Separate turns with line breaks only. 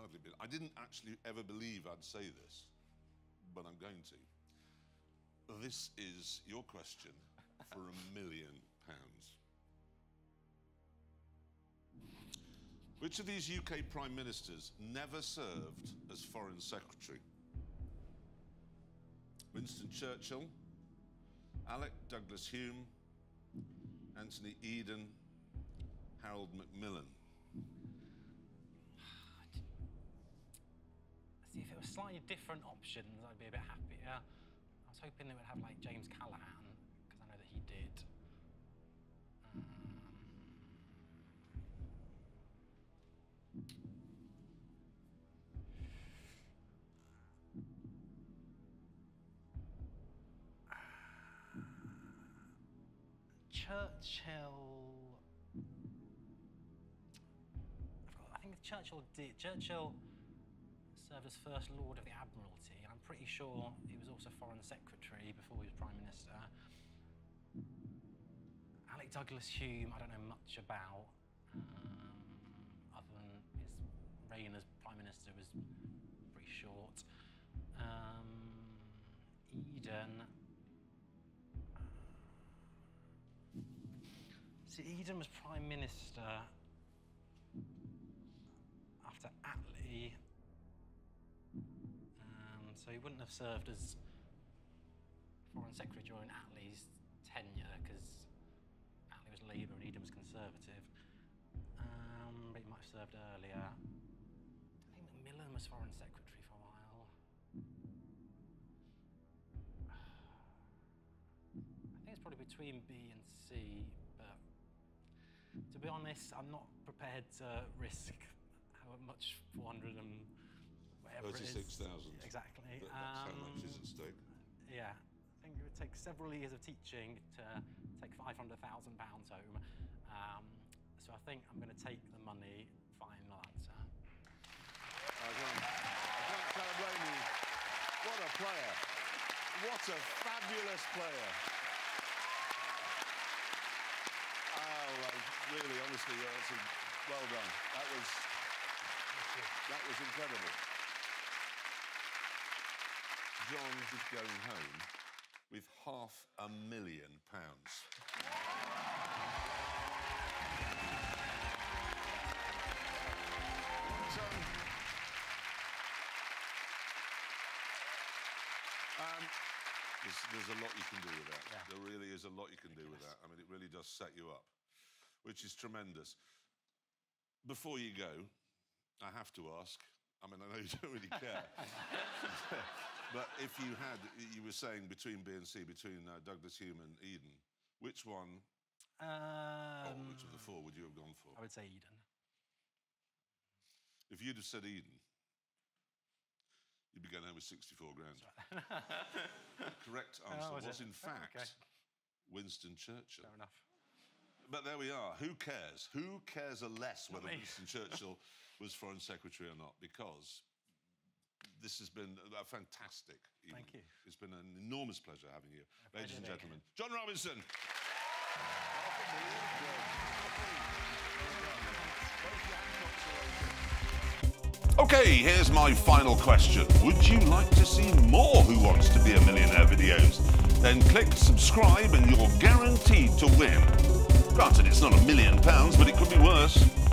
hardly been. I didn't actually ever believe I'd say this, but I'm going to. This is your question for £1 million. Which of these UK Prime Ministers never served as Foreign Secretary? Winston Churchill, Alec Douglas Hume, Anthony Eden, Harold Macmillan.
See, if it was slightly different options, I'd be a bit happier. I was hoping they would have like James Callaghan, because I know that he did. Churchill. I think Churchill did. Churchill served as First Lord of the Admiralty, and I'm pretty sure he was also Foreign Secretary before he was Prime Minister. Alec Douglas Hume, I don't know much about, other than his reign as Prime Minister was pretty short. Eden. See, Eden was Prime Minister after Attlee, so he wouldn't have served as Foreign Secretary during Attlee's tenure, because Attlee was Labour and Eden was Conservative. But he might have served earlier. I think Macmillan was Foreign Secretary for a while. I think it's probably between B and C, but to be honest, I'm not prepared to risk how much 400 and whatever it is.
36,000.
Exactly.
That's how much is at stake.
Yeah, I think it would take several years of teaching to take £500,000 home. So I think I'm going to take the money. Final answer.
I can't blame you. What a player. What a fabulous player. Really, honestly, well done. That was incredible. John is going home with £500,000. There's a lot you can do with that. Yeah. There really is a lot you can do with that. I mean, it really does set you up, which is tremendous. Before you go, I have to ask, I mean, I know you don't really care, but if you had, you were saying between B and C, between Douglas Hume and Eden, which one, which of the four would you have gone for?
I would say Eden.
If you'd have said Eden, you'd be going home with 64 grand. The correct answer was in fact, Winston Churchill.
Fair enough.
But there we are. Who cares? Who cares less whether Winston Churchill was Foreign Secretary or not? Because this has been a fantastic evening.
Thank you.
It's been an enormous pleasure having you. Ladies and gentlemen,
you.
John Robinson. Okay, here's my final question. Would you like to see more Who Wants to Be a Millionaire videos? Then click subscribe and you're guaranteed to win. Granted, it's not £1 million, but it could be worse.